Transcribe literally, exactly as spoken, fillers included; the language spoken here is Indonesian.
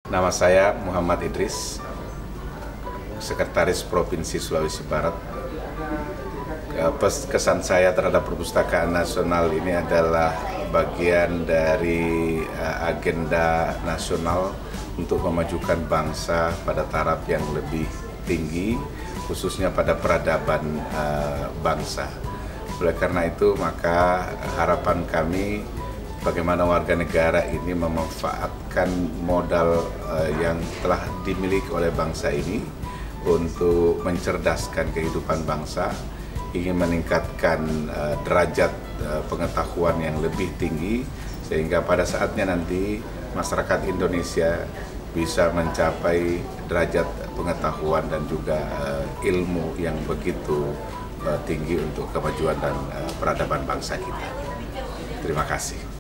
Nama saya Muhammad Idris, Sekretaris Provinsi Sulawesi Barat. Kesan saya terhadap perpustakaan nasional ini adalah bagian dari agenda nasional untuk memajukan bangsa pada taraf yang lebih tinggi, khususnya pada peradaban bangsa. Oleh karena itu, maka harapan kami bagaimana warga negara ini memanfaatkan modal uh, yang telah dimiliki oleh bangsa ini untuk mencerdaskan kehidupan bangsa, ingin meningkatkan uh, derajat uh, pengetahuan yang lebih tinggi, sehingga pada saatnya nanti masyarakat Indonesia bisa mencapai derajat pengetahuan dan juga uh, ilmu yang begitu uh, tinggi untuk kemajuan dan uh, peradaban bangsa kita. Terima kasih.